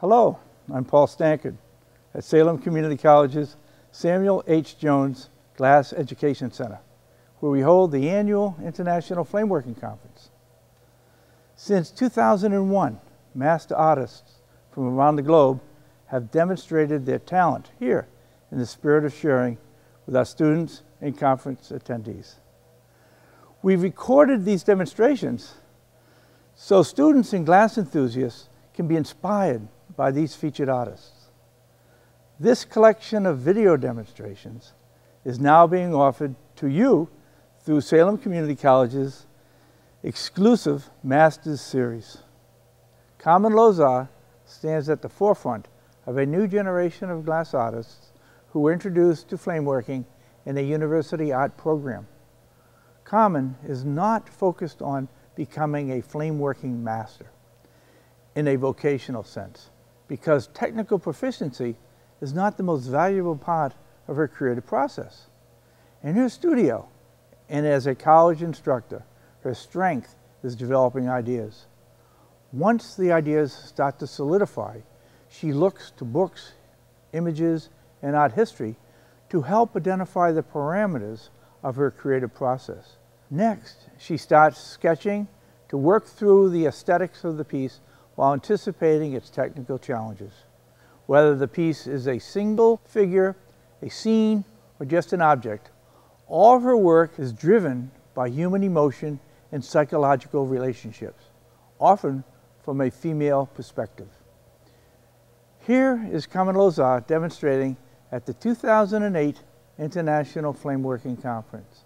Hello, I'm Paul Stankard at Salem Community College's Samuel H. Jones Glass Education Center, where we hold the annual International Flameworking Conference. Since 2001, master artists from around the globe have demonstrated their talent here in the spirit of sharing with our students and conference attendees. We've recorded these demonstrations so students and glass enthusiasts can be inspired by these featured artists. This collection of video demonstrations is now being offered to you through Salem Community College's exclusive Masters Series. Carmen Lozar stands at the forefront of a new generation of glass artists who were introduced to flameworking in a university art program. Carmen is not focused on becoming a flameworking master in a vocational sense, because technical proficiency is not the most valuable part of her creative process. In her studio and as a college instructor, her strength is developing ideas. Once the ideas start to solidify, she looks to books, images, and art history to help identify the parameters of her creative process. Next, she starts sketching to work through the aesthetics of the piece while anticipating its technical challenges. Whether the piece is a single figure, a scene, or just an object, all of her work is driven by human emotion and psychological relationships, often from a female perspective. Here is Carmen Lozar demonstrating at the 2008 International Flameworking Conference.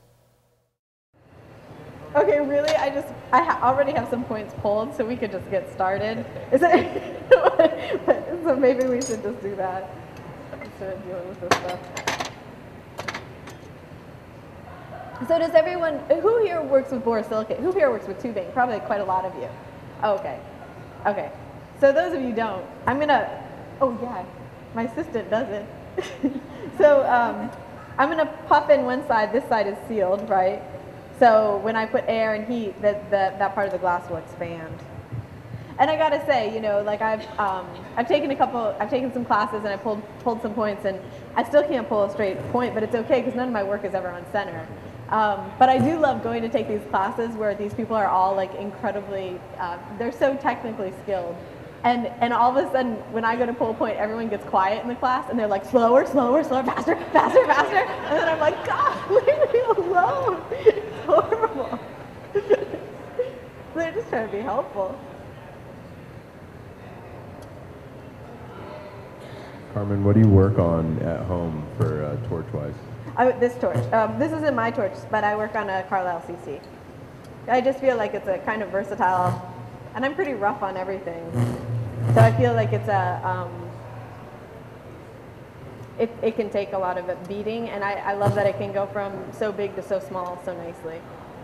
Okay, really? I already have some points pulled, so we could just get started. Is it? So maybe we should just do that instead of dealing with this stuff. So does everyone, who here works with borosilicate? Who here works with tubing? Probably quite a lot of you. Oh, okay. Okay. So those of you who don't, oh yeah, my assistant does it. So I'm gonna puff in one side, this side is sealed, right? So when I put air and heat, that part of the glass will expand. And I gotta say, you know, like I've taken some classes and I pulled some points, and I still can't pull a straight point, but it's okay because none of my work is ever on center. But I do love going to take these classes where these people are all like incredibly, they're so technically skilled. And all of a sudden, when I go to pull a point, everyone gets quiet in the class, and they're like, slower, slower, slower, faster, faster, faster. And then I'm like, God, leave me alone. It's horrible. They're just trying to be helpful. Carmen, what do you work on at home for torch-wise? This torch. This isn't my torch, but I work on a Carlisle CC. I just feel like it's a kind of versatile, and I'm pretty rough on everything. So I feel like it's it can take a lot of beating, and I love that it can go from so big to so small so nicely.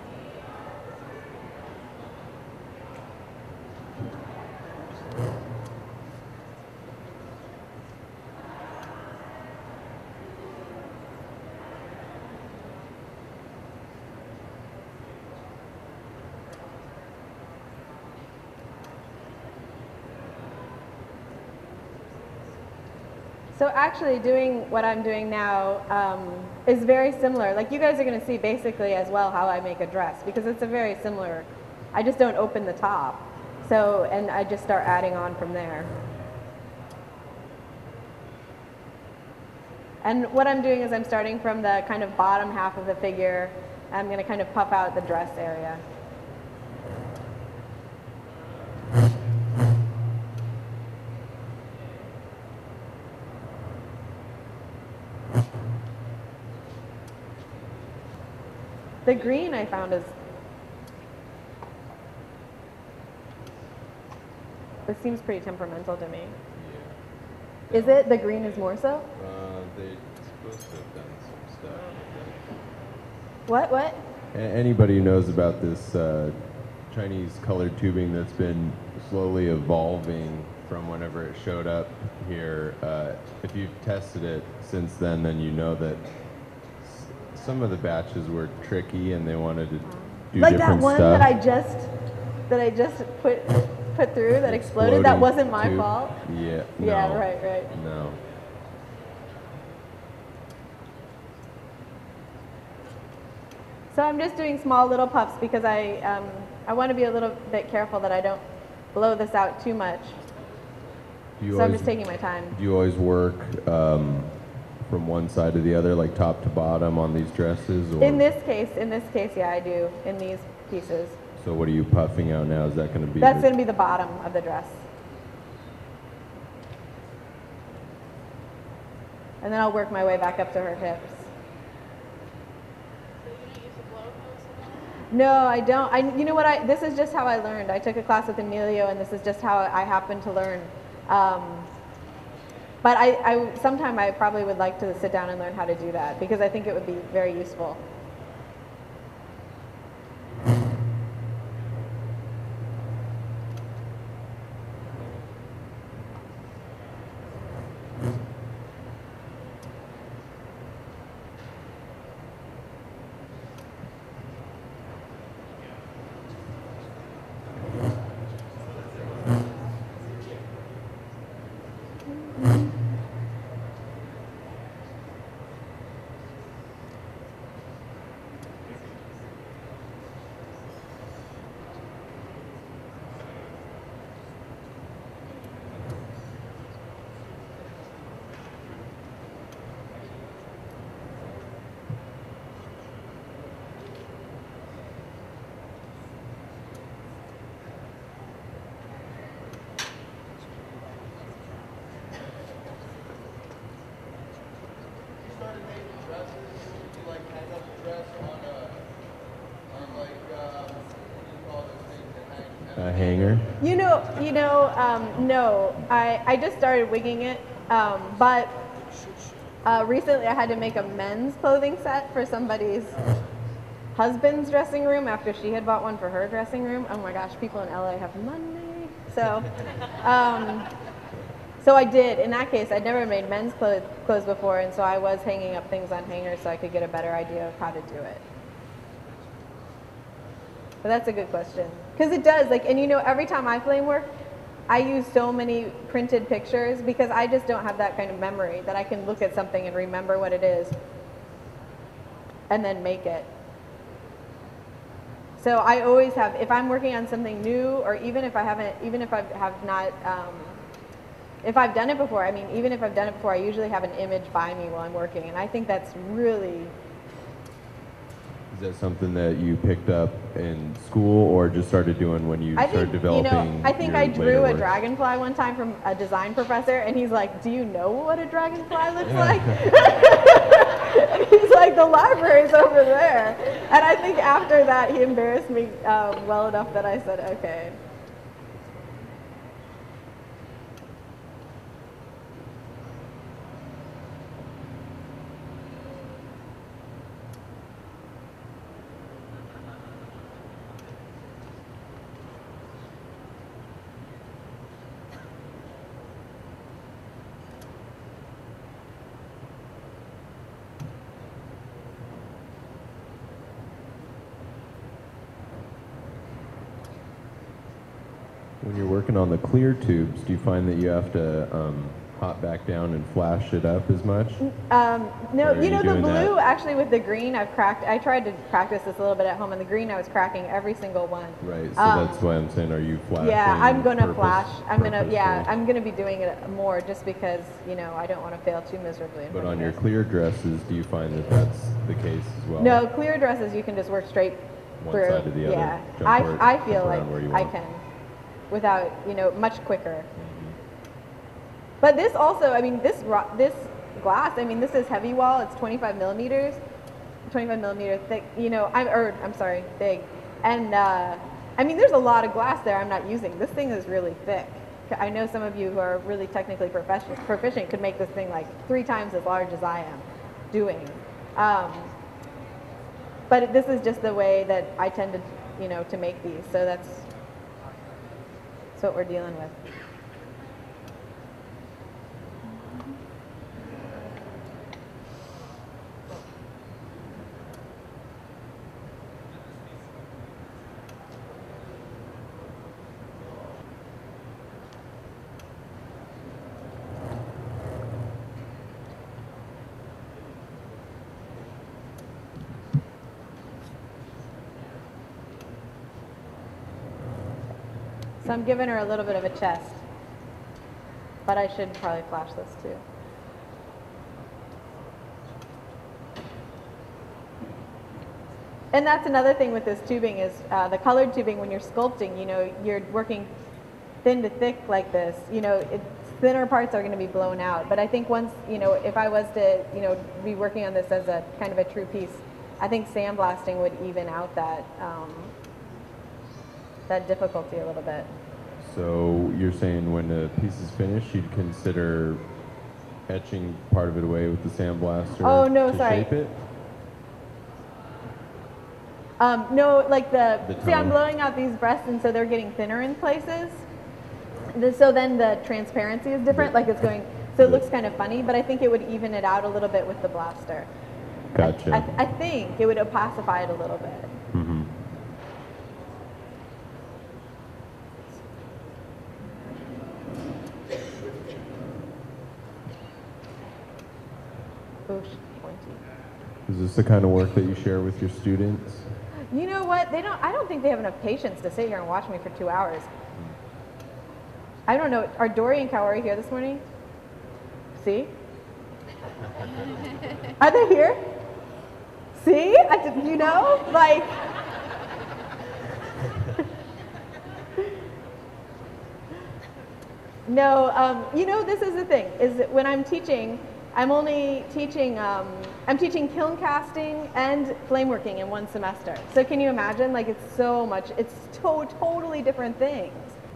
So actually doing what I'm doing now is very similar. Like you guys are going to see basically as well how I make a dress, because it's a very similar, I just don't open the top. So, and I just start adding on from there. And what I'm doing is I'm starting from the kind of bottom half of the figure. I'm going to kind of puff out the dress area. The green I found it seems pretty temperamental to me. Yeah. Is it? The green is more so? They're supposed to have done some stuff. What? Anybody who knows about this Chinese colored tubing that's been slowly evolving from whenever it showed up here, if you've tested it since then you know that some of the batches were tricky and they wanted to do like different that one stuff. that I just put put through that exploded. That wasn't my tube. fault. Yeah. Yeah, No. right. No. So I'm just doing small little puffs because I want to be a little bit careful that I don't blow this out too much. So I'm just taking my time. Do you always work from one side to the other, like top to bottom on these dresses? Or? In this case, yeah, I do, in these pieces. So what are you puffing out now? Is that going to be? That's going to be the bottom of the dress. And then I'll work my way back up to her hips. So you don't use a blow hose at all? No, I don't. You know what? This is just how I learned. I took a class with Emilio, and this is just how I happened to learn. But sometime I probably would like to sit down and learn how to do that because I think it would be very useful. A hanger? No. I just started wigging it, but recently I had to make a men's clothing set for somebody's husband's dressing room after she had bought one for her dressing room. Oh my gosh, people in LA have money. So, so I did. In that case, I'd never made men's clothes before, and so I was hanging up things on hangers so I could get a better idea of how to do it. But that's a good question. Because it does, and every time I flame work, I use so many printed pictures because I just don't have that kind of memory that I can look at something and remember what it is and then make it. So I always have, if I'm working on something new, or even if I have not, if I've done it before, even if I've done it before, I usually have an image by me while I'm working, and I think that's really... Is that something that you picked up in school or just started doing when you started developing? I think I drew a dragonfly one time from a design professor, and he's like, "Do you know what a dragonfly looks like?" And he's like, "The library's over there." And I think after that, he embarrassed me well enough that I said, "Okay." When you're working on the clear tubes, do you find that you have to hop back down and flash it up as much? No, the blue, actually with the green, I tried to practice this a little bit at home, and the green I was cracking every single one. Right, so that's why I'm saying, are you flashing? Yeah, I'm going to flash. I'm going to be doing it more just because, I don't want to fail too miserably. But on your clear dresses, do you find that that's the case as well? No, clear dresses you can just work straight One through. side to the other. Yeah, Jump I feel jump like around where you I want. can, without, much quicker. But this also, this glass, this is heavy wall. It's 25 millimeter thick. Big. And there's a lot of glass there I'm not using. This thing is really thick. I know some of you who are really technically proficient could make this thing like 3 times as large as I am doing. But this is just the way that I tend to, to make these. So that's what we're dealing with. So I'm giving her a little bit of a chest. But I should probably flash this too. And that's another thing with this tubing is the colored tubing when you're sculpting, you know, you're working thin to thick like this, you know, thinner parts are going to be blown out. But I think once, you know, if I was to, you know, be working on this as a kind of a true piece, I think sandblasting would even out that, that difficulty a little bit. So you're saying when the piece is finished, you'd consider etching part of it away with the sandblaster Oh, no, to sorry. shape it? No, like see, I'm tone. blowing out these breasts, and so they're getting thinner in places. So then the transparency is different, like it's going, so it looks kind of funny, but I think it would even it out a little bit with the blaster. Gotcha. I think it would opacify it a little bit. Mm-hmm. Oosh, pointy. Is this the kind of work that you share with your students? You know what? I don't think they have enough patience to sit here and watch me for 2 hours. I don't know. Are Dory and Kaori here this morning? See? Are they here? See? You know? Like. No, you know, this is the thing, is that when I'm teaching, I'm only teaching, I'm teaching kiln casting and flameworking in one semester. So can you imagine? Like, it's so much, it's totally different things.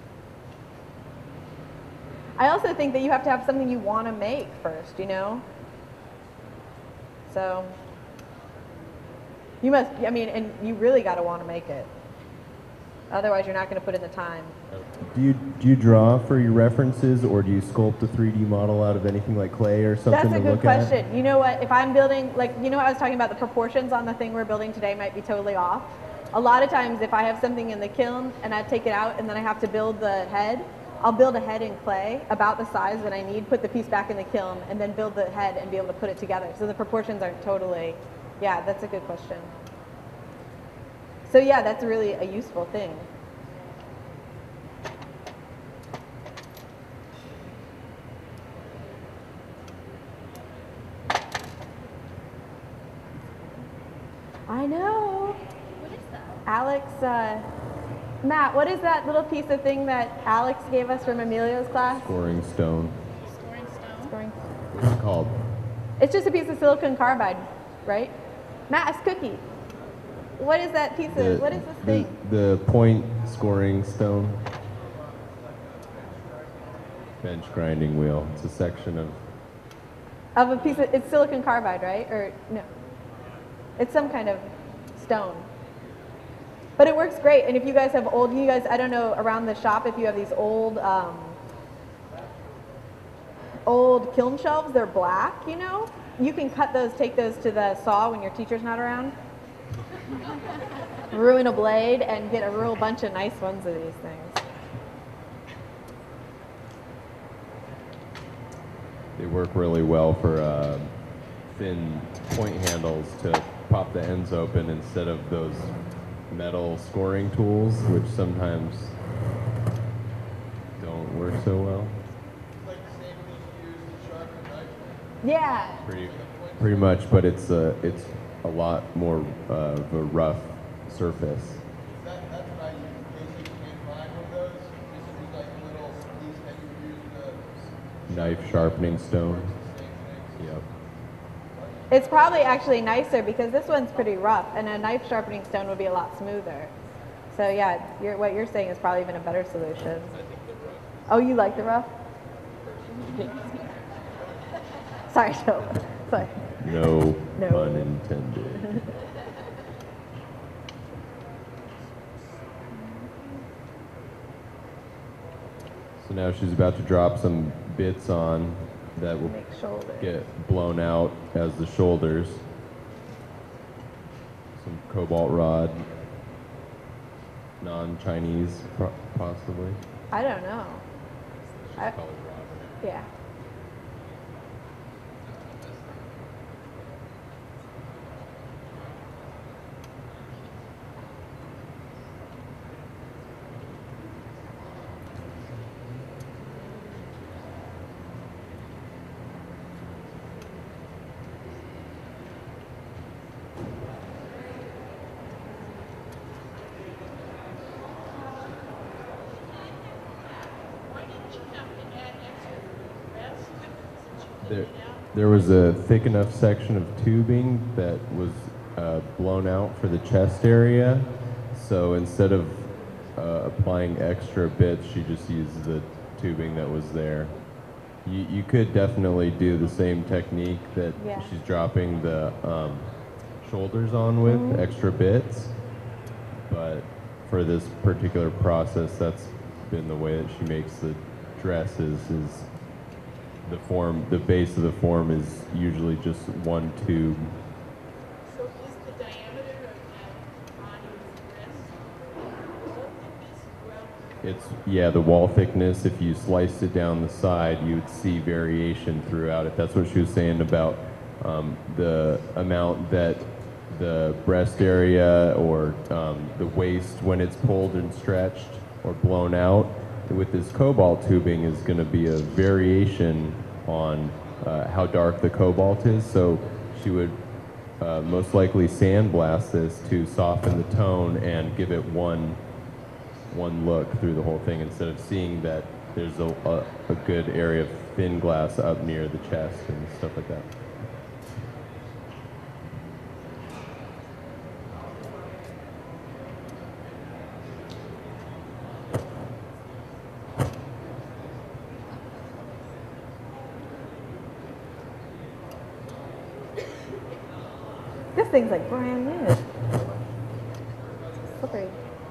I also think that you have to have something you want to make first, you know? So, you must, I mean, and you really got to want to make it. Otherwise, you're not going to put in the time. Do you draw for your references, or do you sculpt a 3D model out of anything like clay or something That's to a good look at? question. You know what? If I'm building, like, you know, I was talking about the proportions on the thing we're building today might be totally off. A lot of times, if I have something in the kiln and I take it out and then I have to build the head, I'll build a head in clay about the size that I need, put the piece back in the kiln, and then build the head and be able to put it together. So the proportions aren't totally, yeah, that's a good question. So yeah, that's really a useful thing. I know. What is that? Alex, Matt, what is that little piece of thing that Alex gave us from Emilio's class? Scoring stone. Scoring stone? Scoring. What's it called? It's just a piece of silicon carbide, right? Matt, it's Cookie. What is that piece of, what is this thing? The point scoring stone. Bench grinding wheel. It's a section of... Of a piece of, it's silicon carbide, right? Or, no. It's some kind of stone. But it works great. And if you guys have old, you guys, I don't know, around the shop, if you have these old, old kiln shelves, they're black, you know? You can cut those, take those to the saw when your teacher's not around. Ruin a blade and get a real bunch of nice ones of these things. They work really well for thin point handles to pop the ends open instead of those metal scoring tools, which sometimes don't work so well. Like the same thing you use to sharpen a knife. Yeah. Pretty much, but it's a lot more of a rough surface. That's what I use in case you can't find one of those. Just use like a little piece that you use to Knife sharpening stone. same things. Yep. It's probably actually nicer because this one's pretty rough and a knife sharpening stone would be a lot smoother. So yeah, what you're saying is probably even a better solution. Oh, you like the rough? Sorry, Joe. Sorry. No No. pun intended. So now she's about to drop some bits on that will Make shoulder. get blown out as the shoulders. Some cobalt rod, non-Chinese possibly. I don't know. I- Colored rod. Yeah. There was a thick enough section of tubing that was blown out for the chest area. So instead of applying extra bits, she just used the tubing that was there. You could definitely do the same technique that she's dropping the shoulders on with, extra bits. But for this particular process, that's been the way that she makes the dresses. Is the base of the form is usually just one tube. So is the diameter of that body's dress? It's, the wall thickness, if you sliced it down the side, you would see variation throughout it. That's what she was saying about the amount that the breast area or the waist, when it's pulled and stretched or blown out, with this cobalt tubing is going to be a variation on how dark the cobalt is. So she would most likely sandblast this to soften the tone and give it one look through the whole thing, instead of seeing that there's a good area of thin glass up near the chest and stuff like that. This thing's like brand new. Slippery.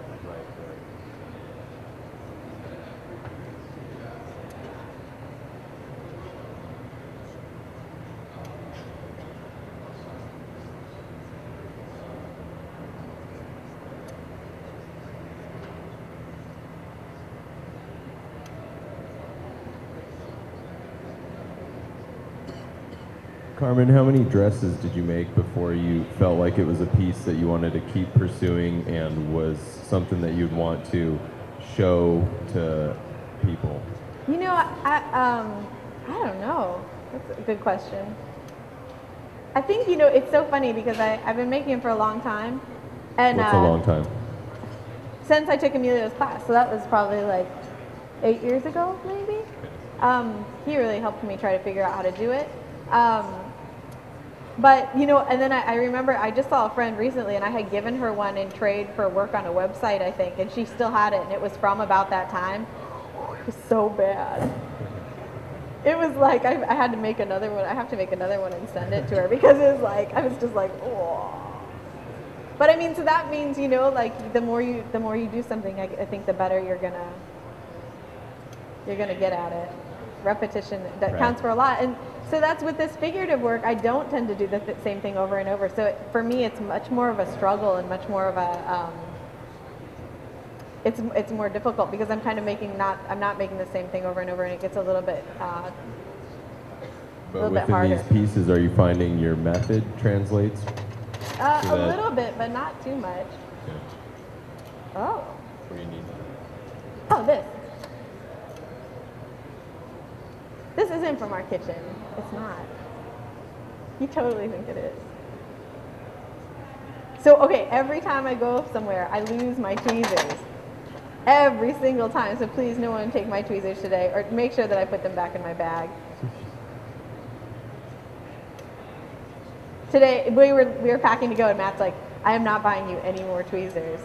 Carmen, how many dresses did you make before you felt like it was a piece that you wanted to keep pursuing and was something that you'd want to show to people? You know, I don't know. That's a good question. I think, you know, it's so funny because I've been making them for a long time. And What's a long time? Since I took Emilio's class, so that was probably like 8 years ago, maybe. He really helped me try to figure out how to do it. But, you know, and then I remember I just saw a friend recently and I had given her one in trade for work on a website, I think, and she still had it, and it was from about that time. It was so bad. It was like I had to make another one. I have to make another one and send it to her because it was like, I was just like, oh. But I mean, so that means, you know, like the more you do something, I think the better you're gonna get at it. Repetition, that counts for a lot. And so that's with this figurative work, I don't tend to do the same thing over and over. So for me, it's much more of a struggle and much more of a, it's more difficult because I'm kind of I'm not making the same thing over and over, and it gets a little bit harder. But within these pieces, are you finding your method translates? A little bit, but not too much. Okay. Oh. What do you need? Oh, this. This isn't from our kitchen. It's not. You totally think it is. So, okay, every time I go somewhere, I lose my tweezers. Every single time. So please, no one take my tweezers today, or make sure that I put them back in my bag. Today, we were packing to go, and Matt's like, I am not buying you any more tweezers.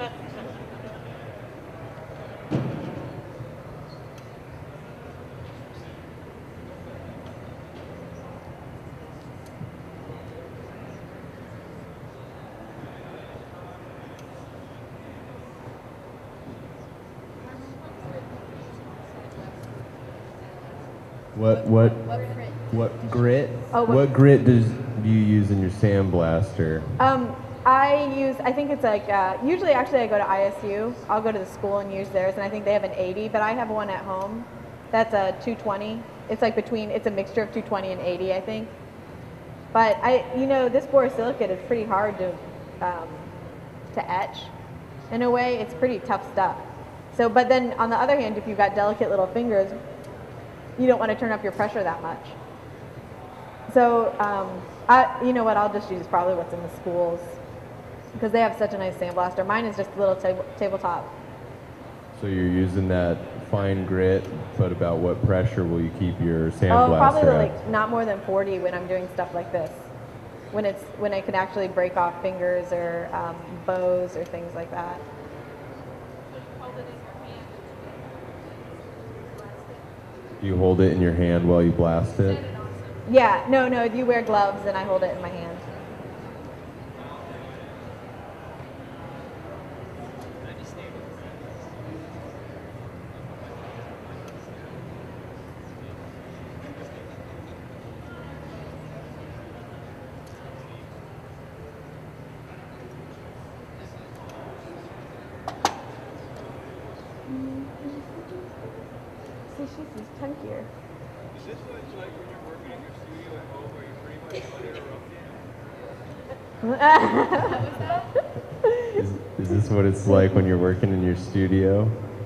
What grit? Oh, what grit do you use in your sandblaster? I think it's like, usually actually I go to ISU. I'll go to the school and use theirs, and I think they have an 80, but I have one at home that's a 220. It's like it's a mixture of 220 and 80, I think. But you know, this borosilicate is pretty hard to etch. In a way, it's pretty tough stuff. So, but then on the other hand, if you've got delicate little fingers, you don't want to turn up your pressure that much. So, you know what, I'll just use probably what's in the schools because they have such a nice sandblaster. Mine is just a little tabletop. So you're using that fine grit, but about what pressure will you keep your Oh, sandblaster probably at? like not more than 40 when I'm doing stuff like this. When I can actually break off fingers or bows or things like that. Do you hold it in your hand while you blast it? Yeah, no, you wear gloves and I hold it in my hand. See, she's chunkier. Is this what it's like when you're working in your studio at home where you pretty much uninterrupted? Is this what it's like when you're working in your studio?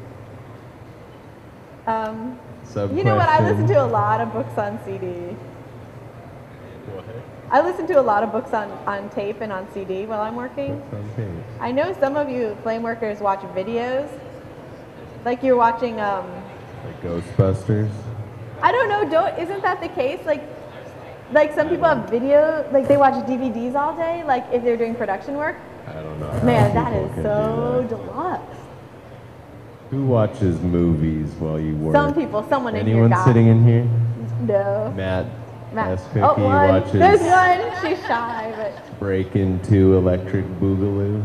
You know what? I listen to a lot of books on CD. What? I listen to a lot of books on tape and on CD while I'm working. Okay. I know some of you flame workers watch videos. Like you're watching, Like Ghostbusters? I don't know, isn't that the case? Like some people have video, like they watch DVDs all day, like if they're doing production work. I don't know. how Man, that people is can so do that. deluxe. Who watches movies while you work? Some people, someone in here Anyone got sitting in here? No. Matt S. Cookie Oh, one. watches There's one. She's shy, but. Break Into Electric Boogaloo.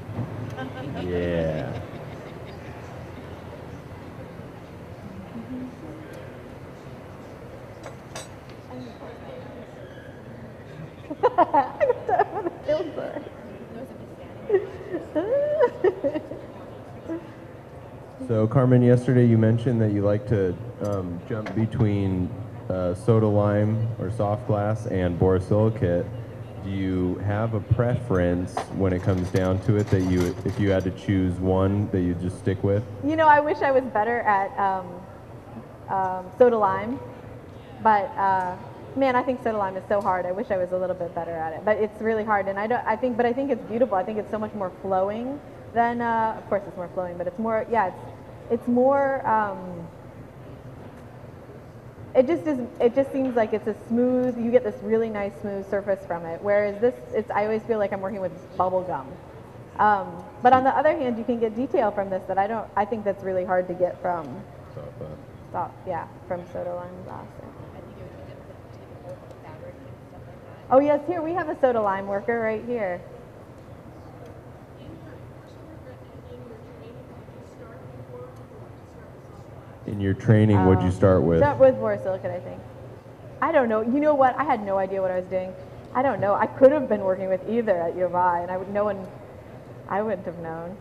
Yeah. So Carmen, yesterday you mentioned that you like to jump between soda lime or soft glass and borosilicate. Do you have a preference when it comes down to it that if you had to choose one that you just stick with? You know, I wish I was better at soda lime, but man, I think soda lime is so hard. I wish I was a little bit better at it, but it's really hard. And I think it's beautiful. I think it's so much more flowing than, of course, it's more flowing, but it's more, yeah, it's more. It just seems like it's a smooth. You get this really nice smooth surface from it. Whereas this, I always feel like I'm working with bubble gum. But on the other hand, you can get detail from this that I think that's really hard to get from. From soda lime glass. Oh yes, here we have a soda lime worker right here. In your training, what'd you start with? Start with borosilicate, I think. I don't know. You know what? I had no idea what I was doing. I don't know. I could have been working with either at U of I, and I wouldn't have known.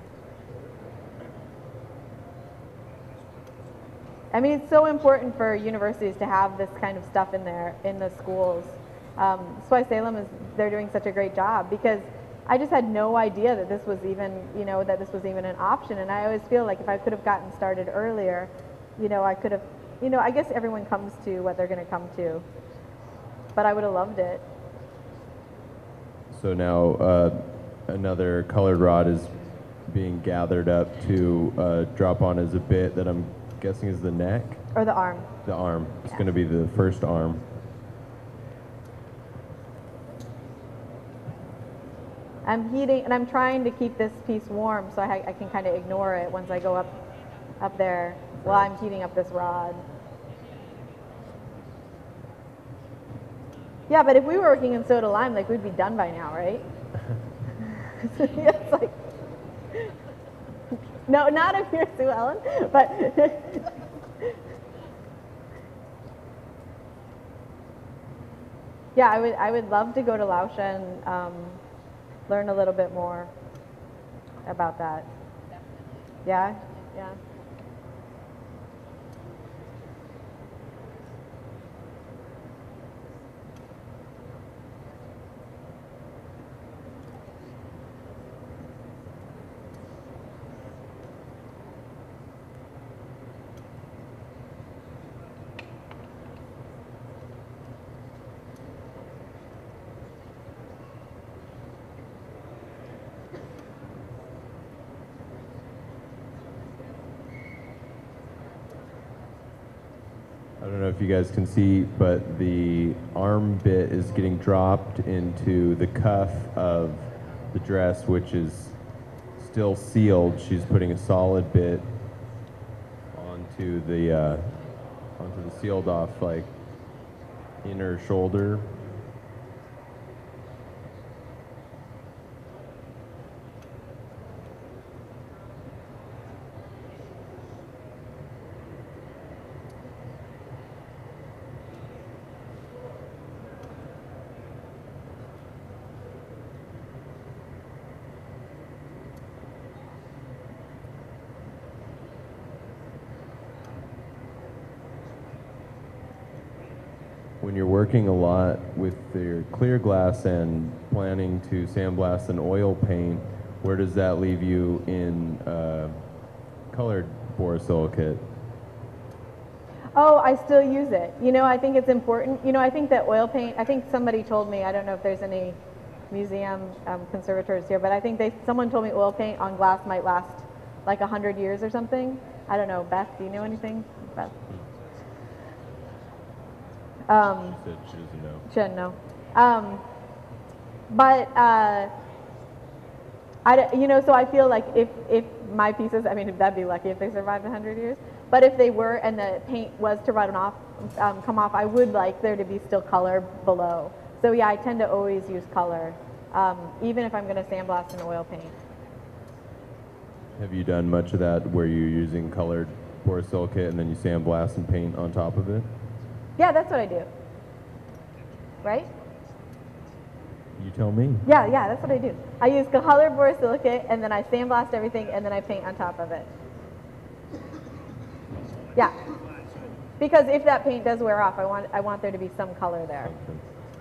I mean, it's so important for universities to have this kind of stuff in the schools. That's why they're doing such a great job, because I just had no idea that this was even, an option. And I always feel like if I could have gotten started earlier, I could have, I guess everyone comes to what they're going to come to, but I would have loved it. So now another colored rod is being gathered up to drop on as a bit that I'm guessing is the neck? Or the arm. The arm. It's going to be the first arm. I'm heating, and I'm trying to keep this piece warm so I can kind of ignore it once I go up there while I'm heating up this rod. Yeah, but if we were working in soda lime, like, we'd be done by now, right? It's like, no, not if you're Sue Ellen, but yeah, I would love to go to Lausha and learn a little bit more about that. Yeah, yeah. don't know if you guys can see, but the arm bit is getting dropped into the cuff of the dress, which is still sealed. She's putting a solid bit onto the sealed off like inner shoulder. When you're working a lot with your clear glass and planning to sandblast and oil paint, where does that leave you in colored borosilicate? Oh, I still use it. You know, I think it's important. You know, I think that oil paint, I think somebody told me, I don't know if there's any museum conservators here, but I think someone told me oil paint on glass might last like 100 years or something. I don't know. Beth, do you know anything? Beth? She said she doesn't know. She doesn't know. You know, so I feel like if my pieces, I mean, that'd be lucky if they survived 100 years. But if they were and the paint was to come off, I would like there to be still color below. So yeah, I tend to always use color, even if I'm going to sandblast and oil paint. Have you done much of that where you're using colored borosilicate and then you sandblast and paint on top of it? Yeah, that's what I do. Right? You tell me. Yeah, that's what I do. I use colored borosilicate and then I sandblast everything and then I paint on top of it. Yeah. Because if that paint does wear off, I want there to be some color there. Okay.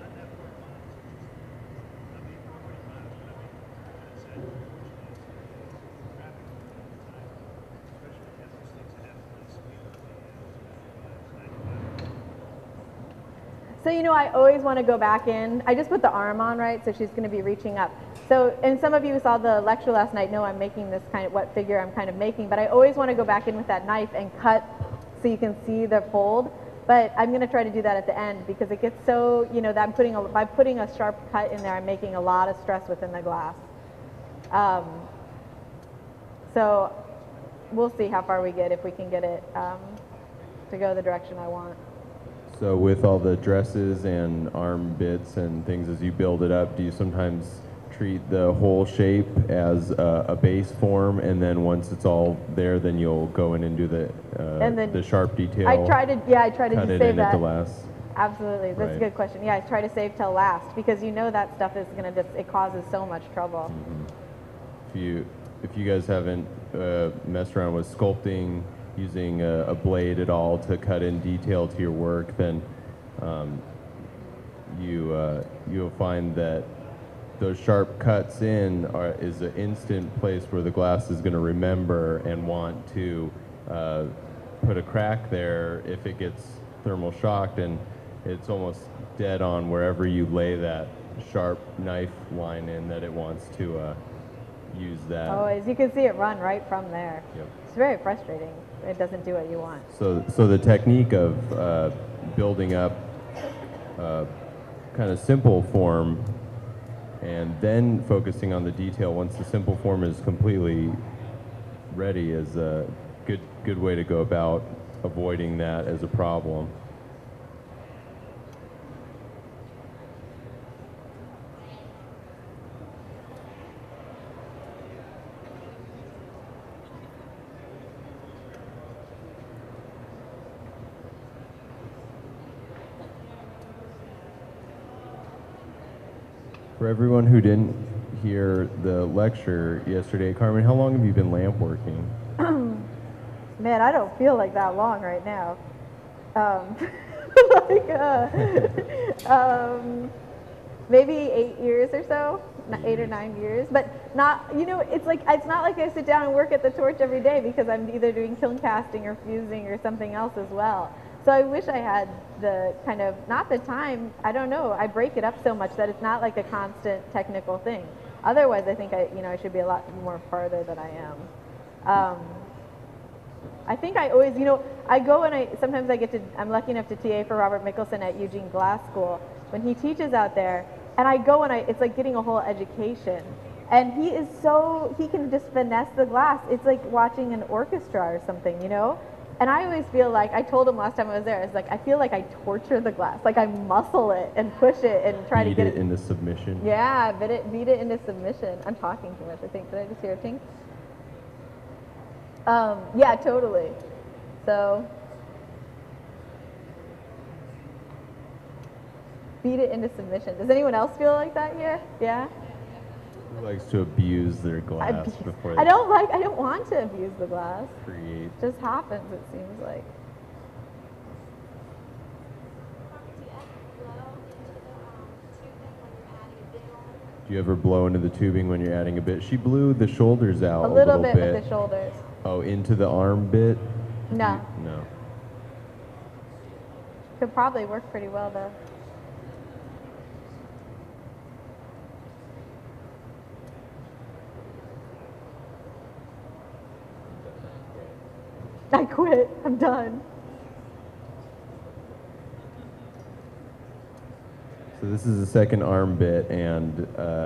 So, you know, I always want to go back in. I just put the arm on, right? So she's going to be reaching up. So, and some of you who saw the lecture last night know I'm making this kind of, what figure I'm kind of making, but I always want to go back in with that knife and cut so you can see the fold. But I'm going to try to do that at the end because it gets so, you know, that by putting a sharp cut in there, I'm making a lot of stress within the glass. So we'll see how far we get, if we can get it to go the direction I want. So with all the dresses and arm bits and things as you build it up, do you sometimes treat the whole shape as a base form, and then once it's all there, then you'll go in and do the sharp detail? I try to cut just it save in that. at the last. Absolutely, that's Right. a good question. Yeah, I try to save till last because you know that stuff is gonna it causes so much trouble. Mm-hmm. If you guys haven't messed around with sculpting using a blade at all to cut in detail to your work, then you'll find that those sharp cuts is an instant place where the glass is going to remember and want to put a crack there if it gets thermal shocked, and it's almost dead on wherever you lay that sharp knife line in that it wants to use that. Oh, as you can see, it run right from there. Yep. It's very frustrating. It doesn't do what you want. So the technique of building up kind of simple form and then focusing on the detail once the simple form is completely ready is a good way to go about avoiding that as a problem. For everyone who didn't hear the lecture yesterday, Carmen, how long have you been lamp working? Man, I don't feel like that long right now. Maybe 8 years or so, 8 or 9 years, but not, you know, it's not like I sit down and work at the torch every day because I'm either doing kiln casting or fusing or something else as well. So I wish I had the kind of, not the time, I don't know, I break it up so much that it's not like a constant technical thing. Otherwise, I think I should be a lot more farther than I am. I think I always, you know, I go and sometimes I'm lucky enough to TA for Robert Mickelson at Eugene Glass School when he teaches out there, and I go and it's like getting a whole education. And he can just finesse the glass. It's like watching an orchestra or something, you know? And I always feel like, I told him last time I was there, it's like, I feel like I torture the glass. Like I muscle it and push it and try to get it into submission. Yeah, beat it into submission. I'm talking too much, I think. Did I just hear a ting? Yeah, totally. So, beat it into submission. Does anyone else feel like that here? Yeah? Who likes to abuse their glass before they I don't want to abuse the glass. create? It just happens, it seems like. Do you ever blow into the tubing when you're adding a bit? She blew the shoulders out A little bit with the shoulders. Oh, into the arm bit? No. No. Could probably work pretty well though. I quit. I'm done. So this is the second arm bit, and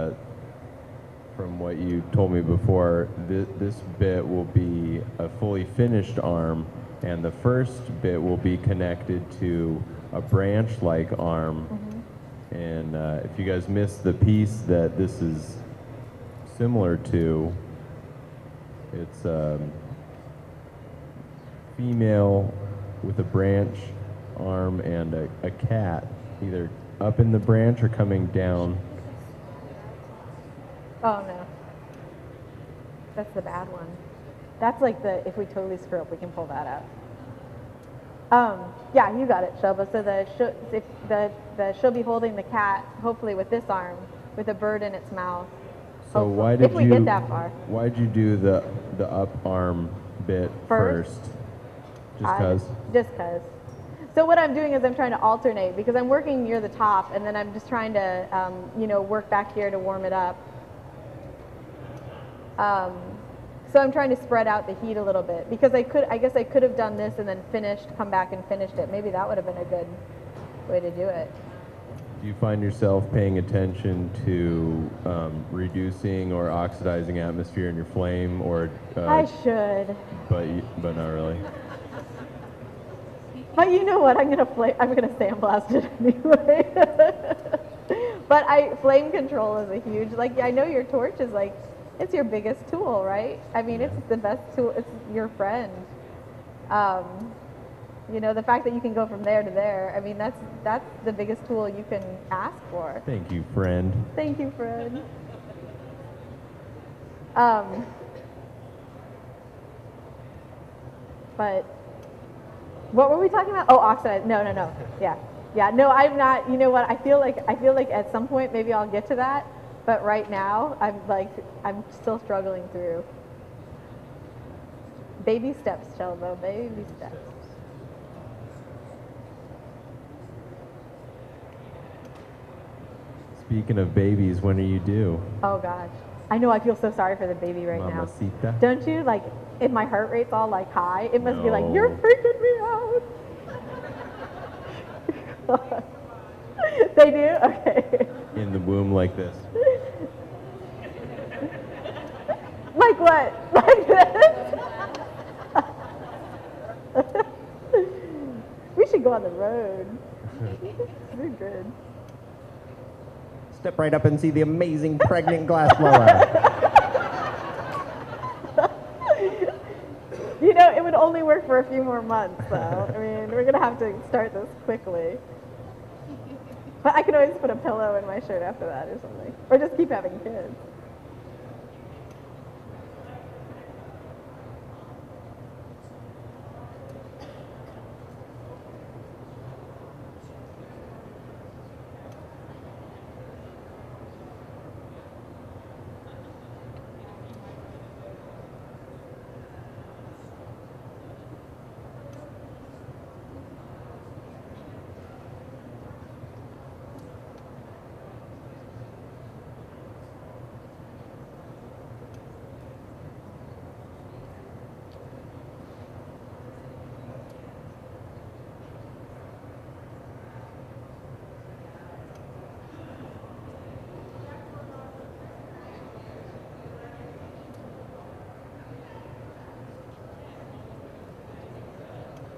from what you told me before, this bit will be a fully finished arm, and the first bit will be connected to a branch-like arm. Mm-hmm. And if you guys missed the piece that this is similar to, it's female with a branch arm and a cat, either up in the branch or coming down. Oh no. That's the bad one. That's like if we totally screw up, we can pull that out. Yeah, you got it, Shoba. So she'll be holding the cat, hopefully with this arm, with a bird in its mouth. So hopefully, why did if we get that far. Why'd you do the up arm bit first? Just cause? Just cause. So what I'm doing is I'm trying to alternate because I'm working near the top, and then I'm just trying to, work back here to warm it up. So I'm trying to spread out the heat a little bit because I guess I could have done this and then come back and finished it. Maybe that would have been a good way to do it. Do you find yourself paying attention to reducing or oxidizing atmosphere in your flame, or? I should. But not really. But you know what? I'm gonna sandblast it anyway. But flame control is a huge. Like I know your torch is it's your biggest tool, right? I mean, it's the best tool. It's your friend. The fact that you can go from there to there. I mean, that's the biggest tool you can ask for. Thank you, friend. Thank you, friend. But. What were we talking about? Oh, oxidize. No. Yeah. No, I'm not. You know what? I feel like at some point maybe I'll get to that, but right now I'm still struggling through. Baby steps, Shelbo. Baby steps. Speaking of babies, when are you due? Oh gosh, I know. I feel so sorry for the baby right Mamacita. now. Don't you? If my heart rate's all high, it must be you're freaking me out. They do? Okay. In the womb like this. Like what? Like this? We should go on the road. We're good. Step right up and see the amazing pregnant glass blower. It would only work for a few more months, though. I mean, we're going to have to start this quickly. But I can always put a pillow in my shirt after that or something. Or just keep having kids.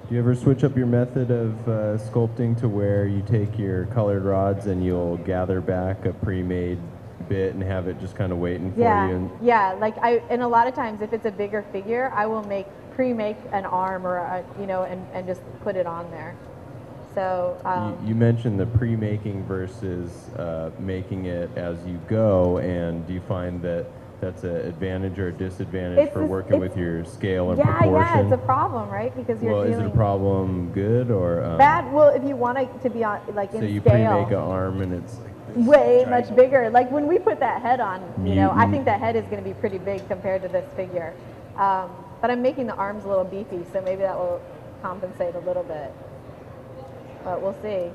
Do you ever switch up your method of sculpting to where you take your colored rods and you'll gather back a pre-made bit and have it just kind of waiting for you? And Yeah, like and a lot of times if it's a bigger figure, I will pre-make an arm or and just put it on there. So you mentioned the pre-making versus making it as you go, and do you find that that's an advantage or a disadvantage for working with your scale and proportion? Yeah, it's a problem, right? Because you're dealing. Is it a problem good or bad? Well, if you want it to be on in scale. So you pre-make an arm and it's like this way much bigger. Like when we put that head on, I think that head is going to be pretty big compared to this figure. But I'm making the arms a little beefy, so maybe that will compensate a little bit. But we'll see.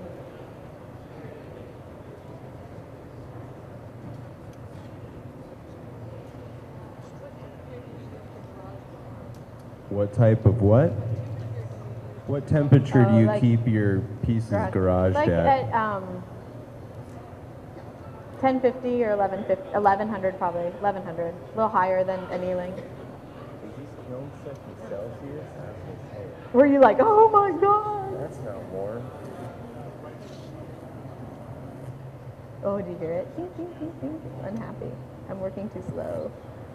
What type of what? What temperature do you keep your pieces garaged like at? 1050 or 1100 probably, 1100. A little higher than annealing. Is these kilns set in Celsius? Were you like, oh my god? That's not warm. Oh, did you hear it? Ding, ding, ding, ding. Unhappy. I'm working too slow.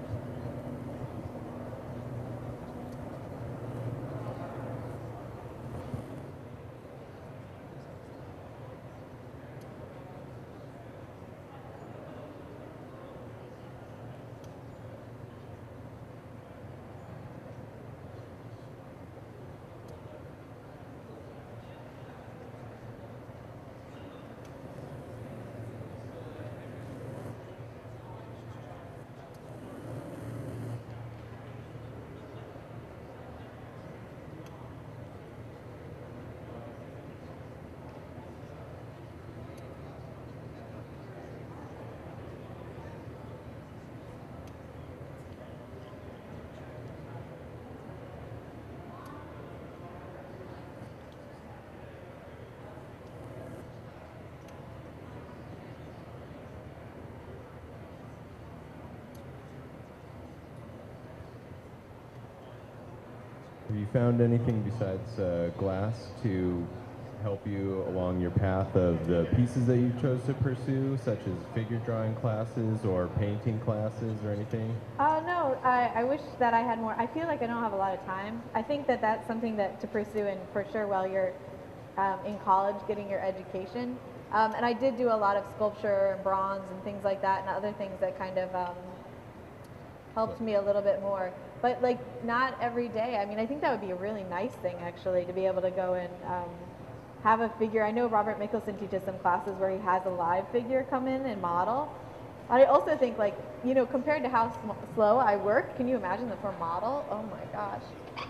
Have you found anything besides glass to help you along your path of the pieces that you chose to pursue, such as figure drawing classes or painting classes or anything? No, I wish that I had more. I feel like I don't have a lot of time. I think that that's something to pursue, and for sure while you're in college getting your education. And I did do a lot of sculpture and bronze and things like that and other things that kind of helped me a little bit more. But like not every day. I mean, I think that would be a really nice thing actually to be able to go and have a figure. I know Robert Mickelson teaches some classes where he has a live figure come in and model. I also think like, compared to how slow I work, can you imagine the for model? Oh my gosh.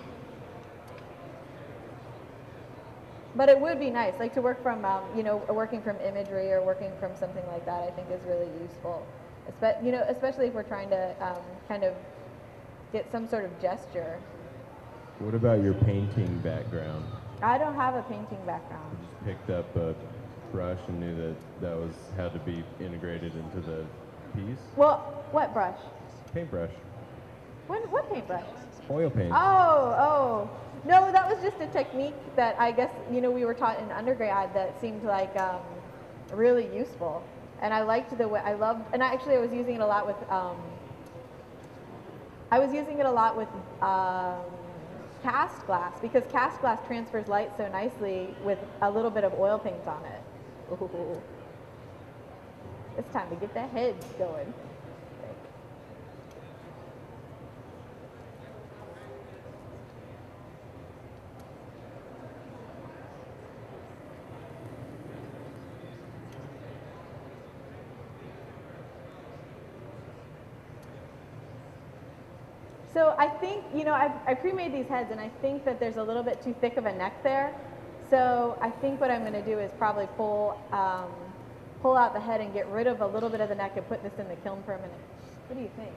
But it would be nice, like to work from, working from imagery or working from something like that, I think is really useful. Especially if we're trying to kind of get some sort of gesture. What about your painting background? I don't have a painting background. You just picked up a brush and knew that had to be integrated into the piece? Well, what brush? Paintbrush. What paintbrush? Oil paint. Oh. No, that was just a technique that I guess, we were taught in undergrad that seemed like really useful. And I liked the way, I was using it a lot with, cast glass, because cast glass transfers light so nicely with a little bit of oil paint on it. Ooh. It's time to get that head going. So I think, I pre-made these heads and I think that there's a little bit too thick of a neck there. So I think what I'm going to do is probably pull out the head and get rid of a little bit of the neck and put this in the kiln for a minute. What do you think?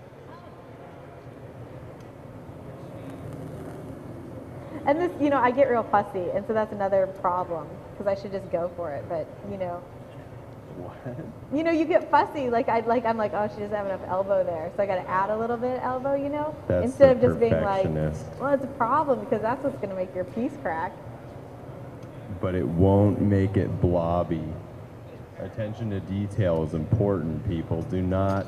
And this, I get real fussy, and so that's another problem, because I should just go for it, but, What? You know, you get fussy. I'm like, oh, she doesn't have enough elbow there, so I got to add a little bit of elbow. You know, That's instead the of just being like, perfectionist. well, it's a problem because that's what's going to make your piece crack. But it won't make it blobby. Attention to detail is important, people. Do not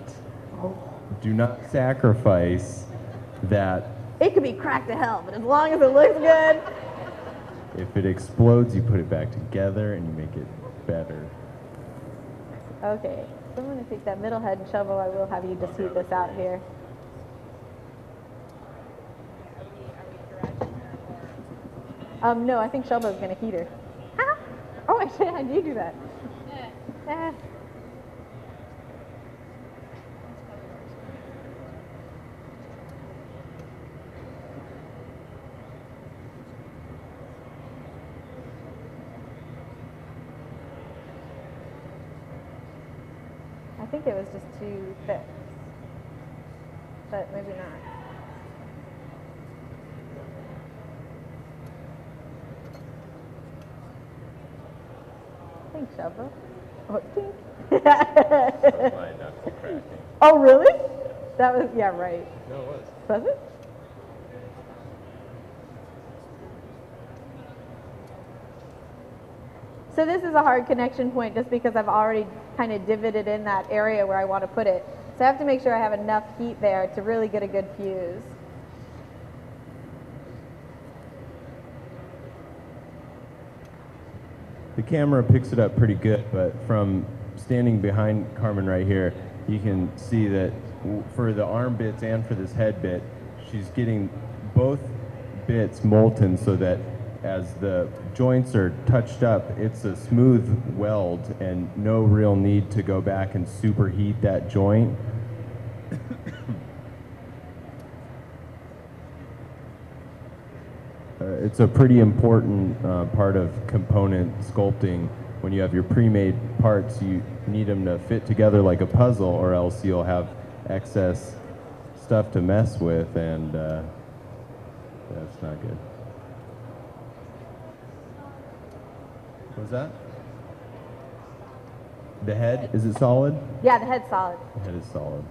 sacrifice that. It could be cracked to hell, but as long as it looks good. If it explodes, you put it back together and you make it better. Okay, so I'm going to take that middle head and shovel. I will have you just heat this out here. No, I think Shelbo's going to heat her. Oh, actually, how do you do that? Eh. I think it was just too thick, but maybe not. Thanks, Shelbo. Oh, tink. Mine not cracking. Oh, really? That was, yeah, right. No, it was. Was it? So this is a hard connection point just because I've already kind of divoted in that area where I want to put it. So I have to make sure I have enough heat there to really get a good fuse. The camera picks it up pretty good, but from standing behind Carmen right here, you can see that for the arm bits and for this head bit, she's getting both bits molten so that as the joints are touched up, it's a smooth weld and no real need to go back and superheat that joint. It's a pretty important part of component sculpting. When you have your pre-made parts, you need them to fit together like a puzzle, or else you'll have excess stuff to mess with, and that's not good. What was that? The head, is it solid? Yeah, the head's solid. The head is solid.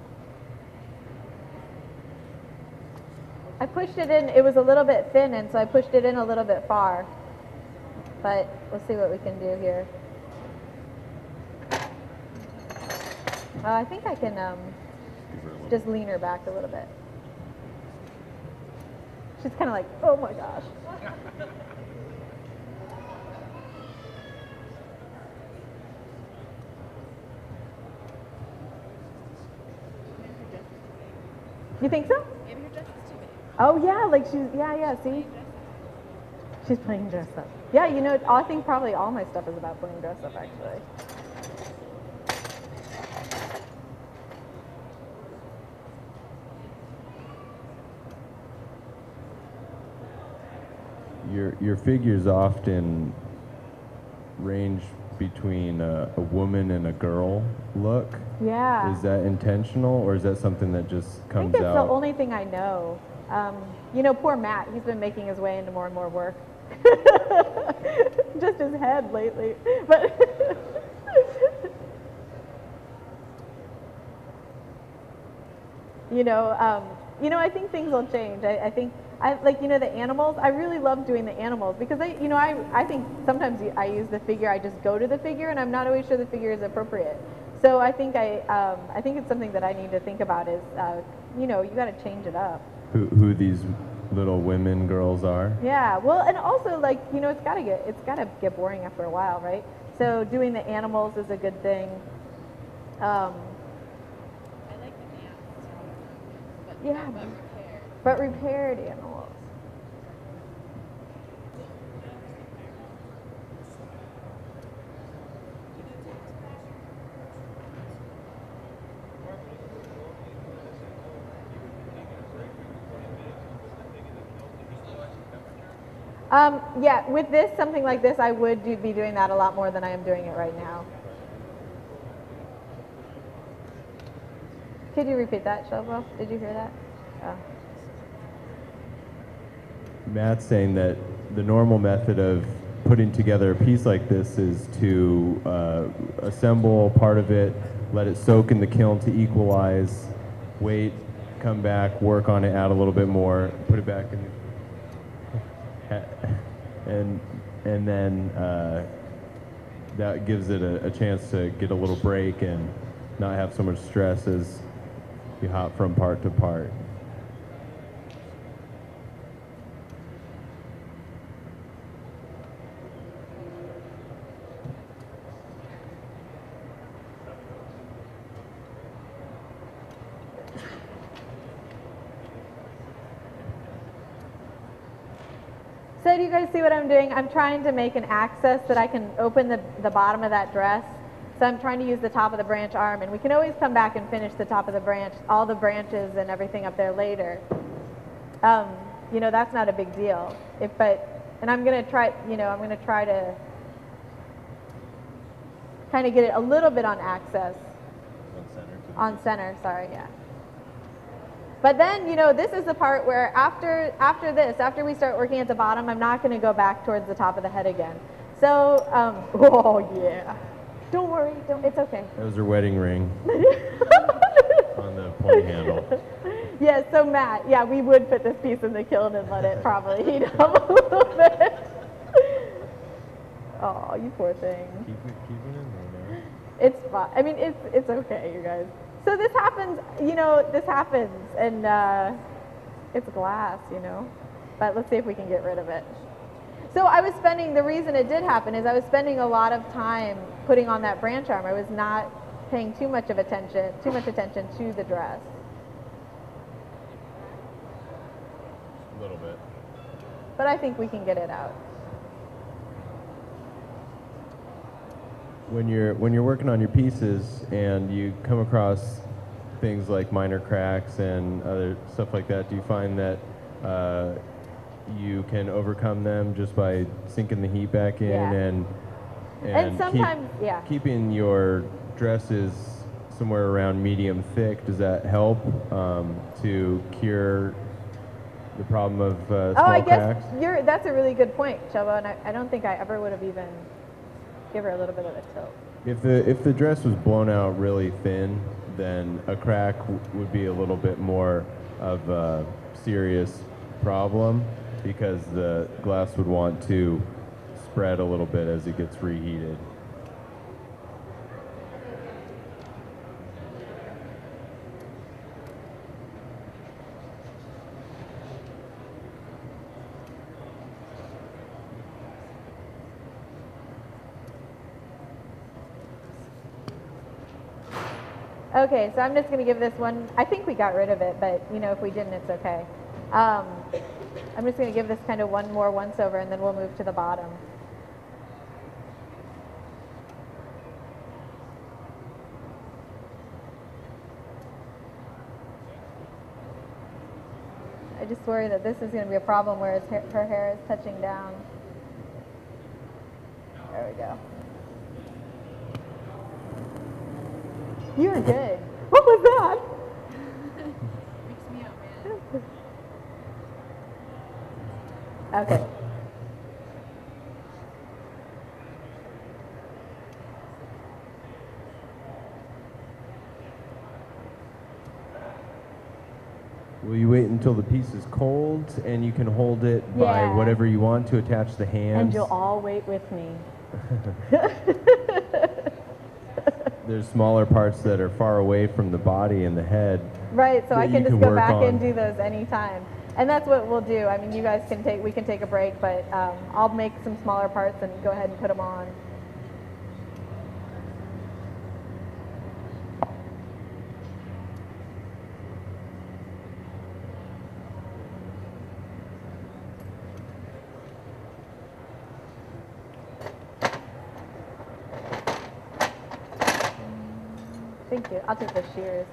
I pushed it in, it was a little bit thin, and so I pushed it in a little bit far. But we'll see what we can do here. I think I can just lean her back a little bit. She's kind of like, oh my gosh. You think so? Maybe her dress is too big. Oh yeah, like she's, yeah, see? She's playing dress up. Yeah, you know, I think probably all my stuff is about playing dress up, actually. Your figures often range between a woman and a girl look. Yeah. Is that intentional, or is that something that just I think comes it's out? the only thing I know. You know, poor Matt, he's been making his way into more and more work. Just his head lately. But you know, I think things will change. I think, like, you know, the animals, I really love doing the animals because I think sometimes I use the figure, I just go to the figure and I'm not always sure the figure is appropriate. So I think I think it's something that I need to think about is, you know, you got to change it up. Who these little women girls are? Yeah, well, and also, like, you know, it's gotta get boring after a while, right? So doing the animals is a good thing. I like the dance, but Yeah, repaired. but repaired animals. Yeah, with this, something like this, I would be doing that a lot more than I am doing it right now. Could you repeat that, Shelbo? Did you hear that? Oh. Matt's saying that the normal method of putting together a piece like this is to assemble part of it, let it soak in the kiln to equalize, wait, come back, work on it, add a little bit more, put it back in, and then that gives it a chance to get a little break and not have so much stress as you hop from part to part. So do you guys see what I'm doing? I'm trying to make an access that I can open the bottom of that dress. So I'm trying to use the top of the branch arm, and we can always come back and finish the top of the branch, all the branches and everything up there later. You know, that's not a big deal. And I'm gonna try, I'm gonna try to kind of get it a little bit on access. On center, sorry, yeah. But then, this is the part where after we start working at the bottom, I'm not going to go back towards the top of the head again. So, oh yeah. Don't worry, it's okay. That was her wedding ring on the pointy handle. Yeah, so Matt, yeah, we would put this piece in the kiln and let it probably heat up a little bit. Oh, you poor thing. Keep it in there now. It's fine. I mean, it's okay, you guys. So this happens, this happens, and it's glass, but let's see if we can get rid of it. So the reason it did happen is I was spending a lot of time putting on that branch arm. I was not paying too much attention to the dress. A little bit. But I think we can get it out. When you're working on your pieces and you come across things like minor cracks and other stuff like that, do you find that you can overcome them just by sinking the heat back in and sometimes, keeping your dresses somewhere around medium thick? Does that help to cure the problem of small cracks? That's a really good point, Chubba, and I don't think I ever would have even give her a little bit of a tilt. If the dress was blown out really thin, then a crack would be a little bit more of a serious problem because the glass would want to spread a little bit as it gets reheated. Okay, so I'm just going to give this one, I think we got rid of it, but if we didn't, it's okay. I'm just going to give this kind of one more once over, and then we'll move to the bottom. I just worry that this is going to be a problem where her hair is touching down. There we go. You're good. What was that? Freaks me out, man. Okay. Will you wait until the piece is cold and you can hold it by whatever you want to attach the hands? And you'll all wait with me. There's smaller parts that are far away from the body and the head. Right, so I can just go back on. and do those anytime. And that's what we'll do. I mean, you guys we can take a break, but I'll make some smaller parts and go ahead and put them on. Thank you. I'll take the shears.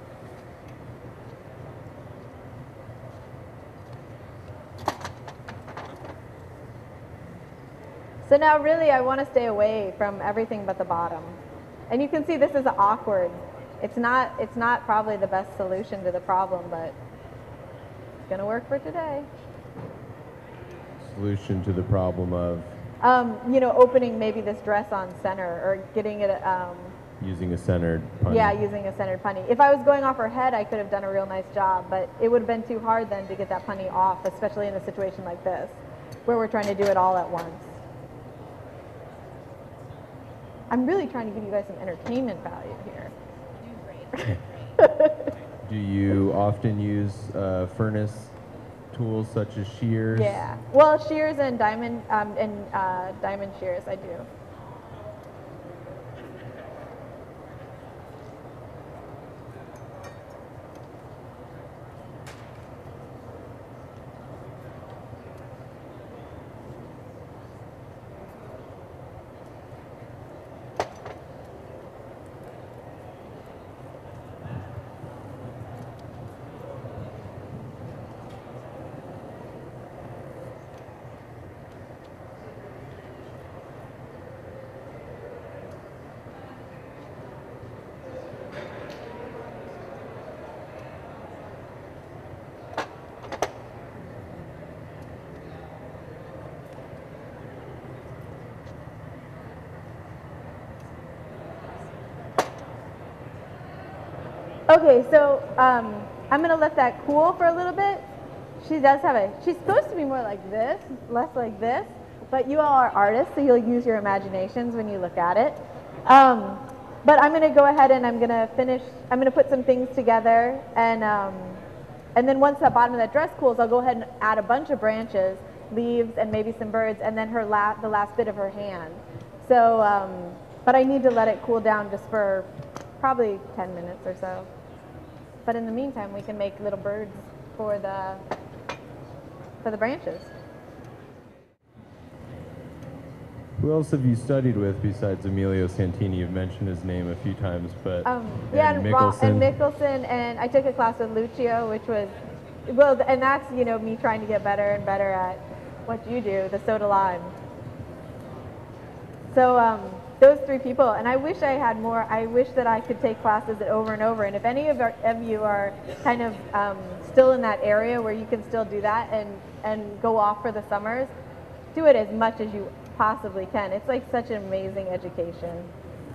So now really I want to stay away from everything but the bottom. And you can see this is awkward. It's not probably the best solution to the problem, but it's going to work for today. Solution to the problem of You know, opening maybe this dress on center or getting it, Using a centered punny. yeah, using a centered punny. If I was going off her head, I could have done a real nice job, but it would have been too hard then to get that punny off, especially in a situation like this, where we're trying to do it all at once. I'm really trying to give you guys some entertainment value here. Do you often use furnace tools such as shears? Yeah. Well, shears and diamond shears, I do. Okay, so I'm gonna let that cool for a little bit. She does have she's supposed to be more like this, less like this, but you all are artists, so you'll use your imaginations when you look at it. But I'm gonna go ahead and I'm gonna put some things together, and then once the bottom of that dress cools, I'll go ahead and add a bunch of branches, leaves, and maybe some birds, and then the last bit of her hand. So, but I need to let it cool down just for probably 10 minutes or so. But in the meantime, we can make little birds for the branches. Who else have you studied with besides Emilio Santini? You've mentioned his name a few times, but yeah, and and Mickelson, and I took a class with Lucio, which was, well, and that's, you know, me trying to get better and better at what you do, the soda lime. So those three people, and I wish I had more. I wish that I could take classes over and over. And if any of you are kind of still in that area where you can still do that and go off for the summers, do it as much as you possibly can. It's like such an amazing education.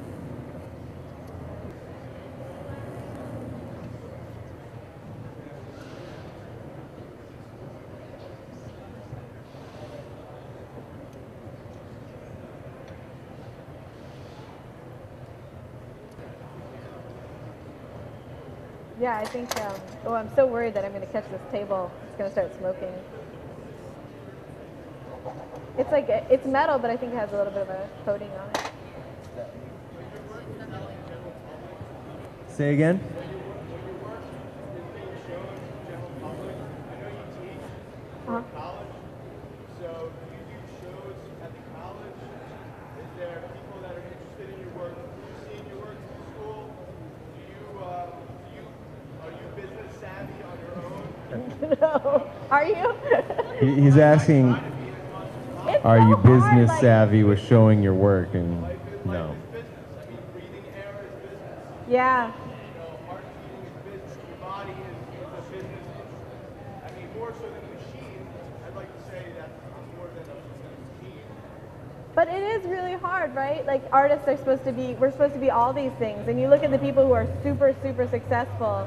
Yeah, I think, oh, I'm so worried that I'm going to catch this table. It's going to start smoking. It's like, it's metal, but I think it has a little bit of a coating on it. Say again? Uh-huh. So do you do shows at the college? Is there people that are interested in your work? Do you see your work in school? Are you business savvy on your own? No. Are you? He's asking, It's are so you hard, business like- savvy with showing your work? And no. Business. I mean, breathing air is business. Yeah. Heart beating is business. Your body is a business. I mean, more so than a machine. I'd like to say that I'm more than a machine. But it is really hard, right? Like artists are supposed to be, we're supposed to be all these things. And you look at the people who are super, super successful,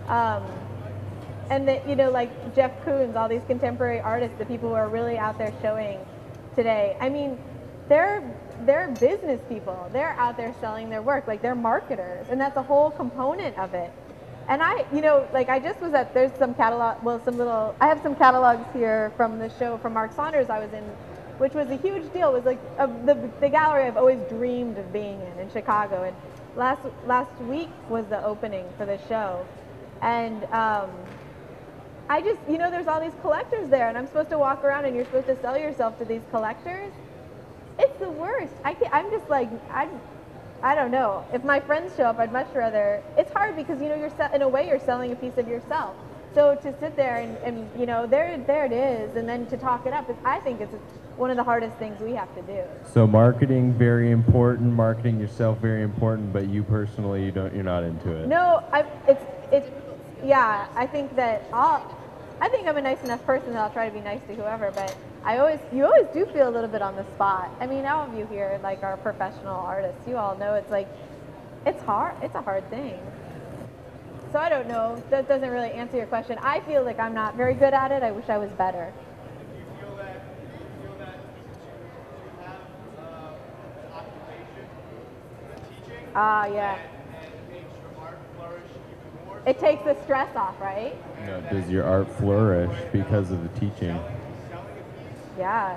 and that, you know, like Jeff Koons, all these contemporary artists, the people who are really out there showing today. I mean, they're business people. They're out there selling their work, like they're marketers, and that's a whole component of it. And I, you know, like I just was at, there's some catalog, well, I have some catalogs here from the show from Mark Saunders I was in, which was a huge deal. It was like the gallery I've always dreamed of being in Chicago. And last week was the opening for the show. And I just, you know, there's all these collectors there, and I'm supposed to walk around and you're supposed to sell yourself to these collectors. It's the worst. I'm just like, I don't know. If my friends show up, I'd much rather, it's hard because, you know, in a way you're selling a piece of yourself. So to sit there and you know, there it is, and then to talk it up, I think it's one of the hardest things we have to do. So marketing, very important. Marketing yourself, very important. But you personally, you're not into it. No, yeah, I think that I think I'm a nice enough person that I'll try to be nice to whoever, but you always do feel a little bit on the spot. I mean, all of you here, like, are professional artists. You all know it's like, it's hard. It's a hard thing. So I don't know. That doesn't really answer your question. I feel like I'm not very good at it. I wish I was better. Do you feel that to have an occupation, teaching, Yeah. and makes your art flourish even more? It takes the stress off, right? No, does your art flourish because of the teaching? Yeah.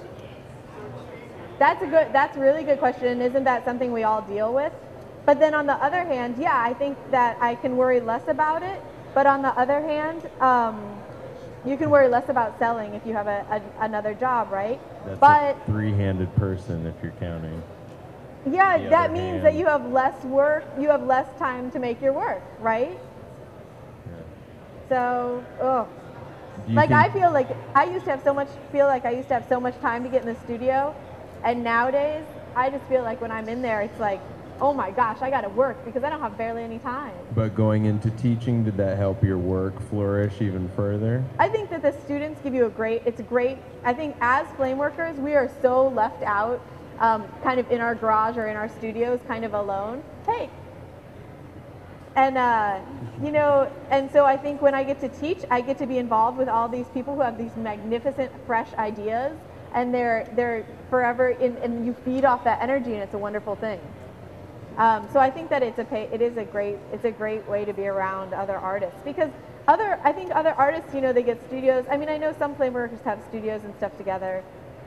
That's a really good question. Isn't that something we all deal with? But then on the other hand, yeah, I think that I can worry less about it. But on the other hand, you can worry less about selling if you have another job, right? That's a three-handed person if you're counting. Yeah, that means that you have less work, you have less time to make your work, right? Yeah. So, like I feel like I used to have so much time to get in the studio, and nowadays I just feel like when I'm in there, it's like, oh my gosh, I got to work because I don't have barely any time. But going into teaching, did that help your work flourish even further? I think that the students give you it's great. I think as flame workers, we are so left out, kind of in our garage or in our studios, kind of alone. Hey. And, and so I think when I get to teach, I get to be involved with all these people who have these magnificent, fresh ideas, and they're forever and you feed off that energy, and it's a wonderful thing. So I think that it's a great way to be around other artists, because I think other artists, they get studios. I mean, I know some flame workers have studios and stuff together,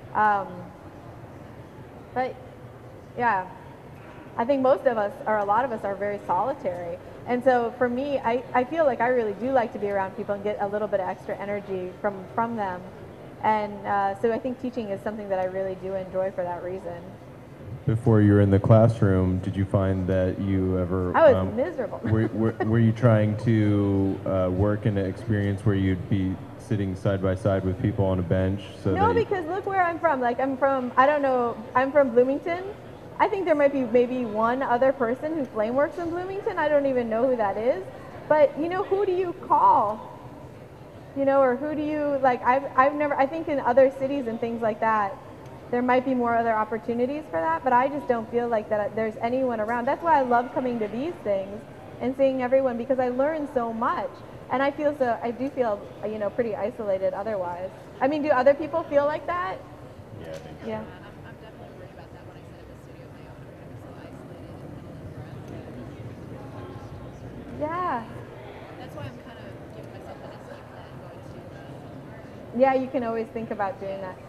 but yeah, I think most of us, or a lot of us, are very solitary. And so for me, I feel like I really do like to be around people and get a little bit of extra energy from them. And so I think teaching is something that I really do enjoy for that reason. Before you were in the classroom, did you find that you ever... I was miserable. were you trying to work in an experience where you'd be sitting side by side with people on a bench? No, because look where I'm from. Like, I'm from Bloomington. I think there might be maybe one other person who flame works in Bloomington. I don't even know who that is. But, who do you call? Or who do you, like, I think in other cities and things like that, there might be more other opportunities for that, but I just don't feel like that there's anyone around. That's why I love coming to these things and seeing everyone, because I learn so much. And I do feel, pretty isolated otherwise. I mean, do other people feel like that? Yeah, I think so. Yeah. I'm definitely worried about that when I sit at the studio my own. I'm so isolated and Yeah. that's why I'm kind of giving myself an escape plan going to Yeah, you can always think about doing that.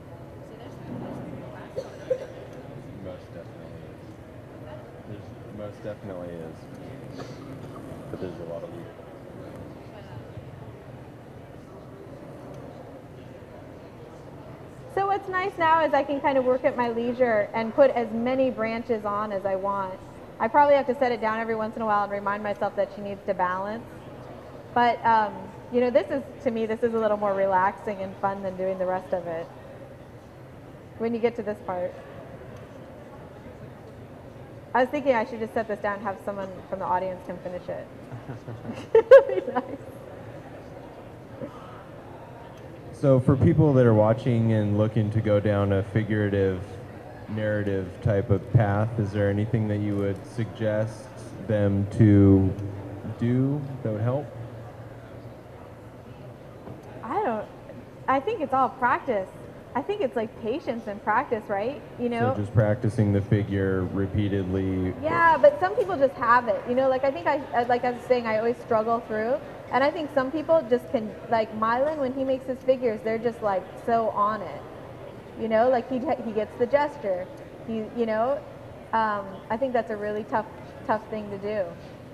Most definitely is. But there's a lot of weird. So what's nice now is I can kind of work at my leisure and put as many branches on as I want. I probably have to set it down every once in a while and remind myself that she needs to balance. But, this is a little more relaxing and fun than doing the rest of it. When you get to this part. I was thinking I should just set this down and have someone from the audience can finish it. That'd be nice. So for people that are watching and looking to go down a figurative narrative type of path, is there anything that you would suggest them to do that would help? I think it's all practice. I think it's like patience and practice, right? So just practicing the figure repeatedly. Yeah, but some people just have it. Like I think like I was saying, I always struggle through. And I think some people just can, like Mylan, when he makes his figures, they're just like so on it. Like he gets the gesture. I think that's a really tough thing to do.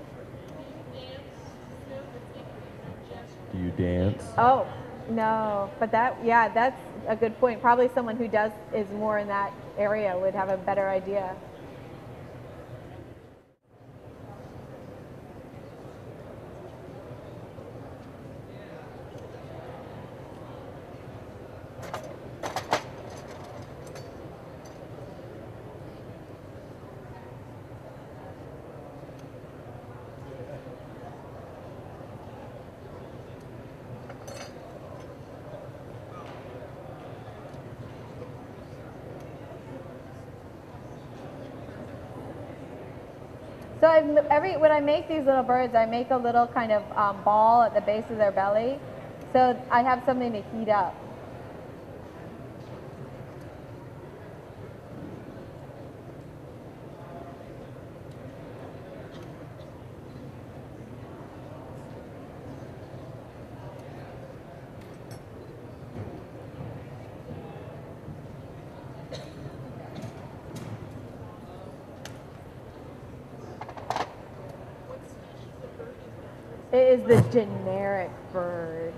Do you dance? Oh, no, but that's a good point. Probably someone who is more in that area would have a better idea. So when I make these little birds, I make a little kind of ball at the base of their belly, so I have something to heat up. It is the generic bird.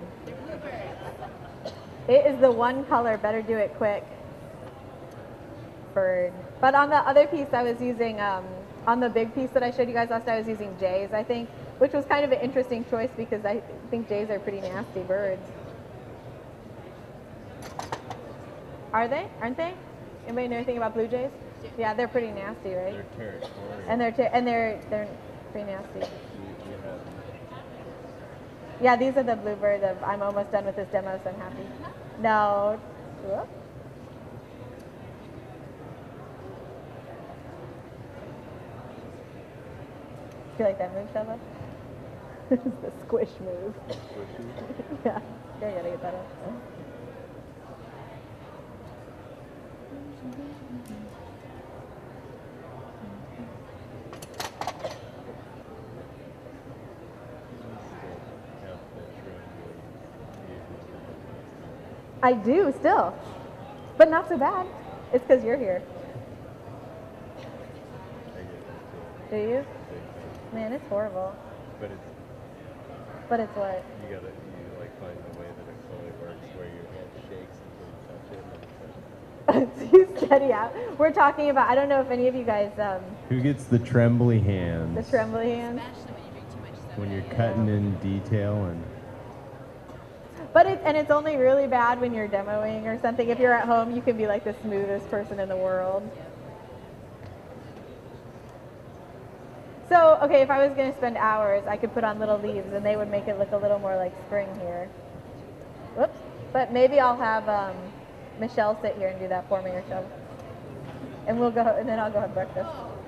It is the one color, better do it quick bird. But on the other piece I was using, on the big piece that I showed you guys last, I was using jays, I think, which was kind of an interesting choice because I think jays are pretty nasty birds. Are they? Aren't they? Anybody know anything about blue jays? Yeah, they're pretty nasty, right? They're territorial. And they're pretty nasty. Yeah, these are the bluebirds of I'm almost done with this demo, so I'm happy. No. Whoop. Feel like that move, Shava? This is the squish move. Yeah, I gotta get that up. I do still, but not so bad. It's because you're here. Do you? Man, it's horrible. But it's what? you like find the way that it fully works where your hand shakes until you touch it. You steady out. We're talking about, I don't know if any of you guys, Who gets the trembly hands? the trembly hands. Especially when you drink too much soda. When you're cutting in detail and But it's only really bad when you're demoing or something. If you're at home, you can be like the smoothest person in the world. So, okay, if I was going to spend hours, I could put on little leaves and they would make it look a little more like spring here. Whoops. But maybe I'll have Michelle sit here and do that for me or so. And and then I'll go have breakfast.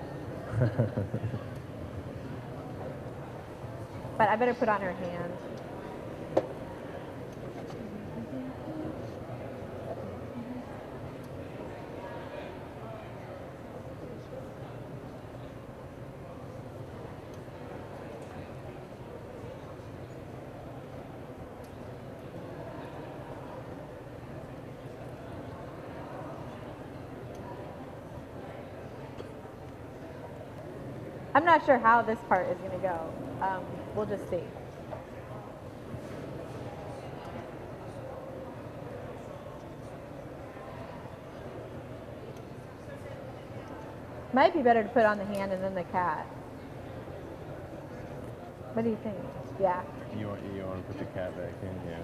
But I better put on her hand. I'm not sure how this part is going to go. We'll just see. Might be better to put on the hand and then the cat. What do you think? Yeah. you want to put the cat back in, yeah.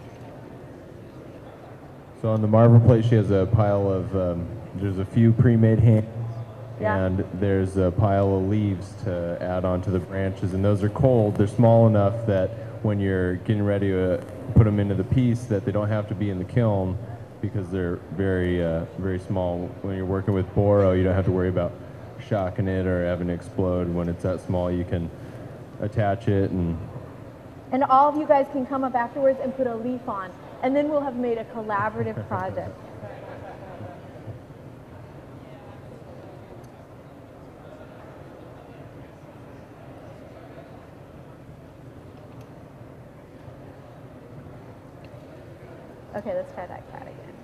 So on the marble plate, she has a pile of, there's a few pre-made hands. Yeah. And there's a pile of leaves to add onto the branches, and those are cold. They're small enough that when you're getting ready to put them into the piece, that they don't have to be in the kiln because they're very, very small. When you're working with boro, you don't have to worry about shocking it or having it explode. When it's that small, you can attach it and all of you guys can come up afterwards and put a leaf on, and then we'll have made a collaborative project. Okay, let's try that cat again.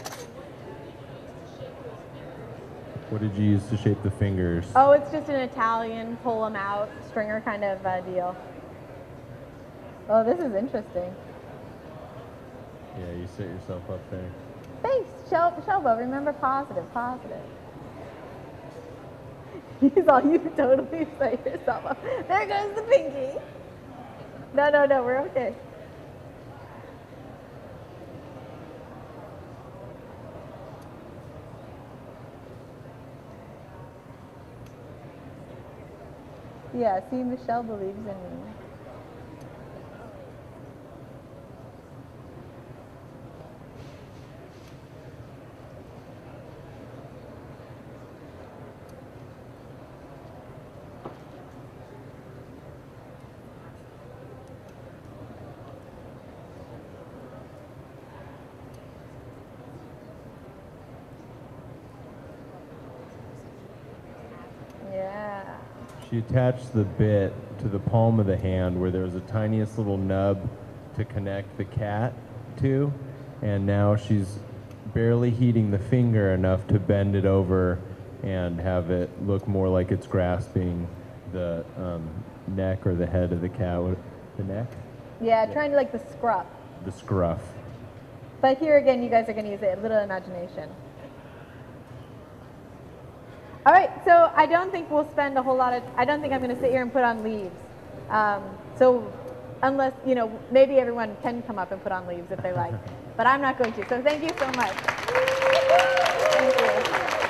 What did you use to shape the fingers? Oh, it's just an Italian pull them out stringer kind of deal. Oh, this is interesting. Yeah, you set yourself up there. Thanks, Shelbo. Remember positive. He's all, you totally set yourself up. There goes the pinky. No, we're okay. Yeah, see, Michelle believes in me. she attached the bit to the palm of the hand where there was the tiniest little nub to connect the cat to, and now she's barely heating the finger enough to bend it over and have it look more like it's grasping the neck or the head of the cat. The neck? Yeah, trying to like the scruff. The scruff. But here again, you guys are going to use a little imagination. All right, so I don't think we'll spend a whole lot of, I don't think I'm going to sit here and put on leaves. So unless, you know, maybe everyone can come up and put on leaves if they like. But I'm not going to, so thank you so much. Thank you.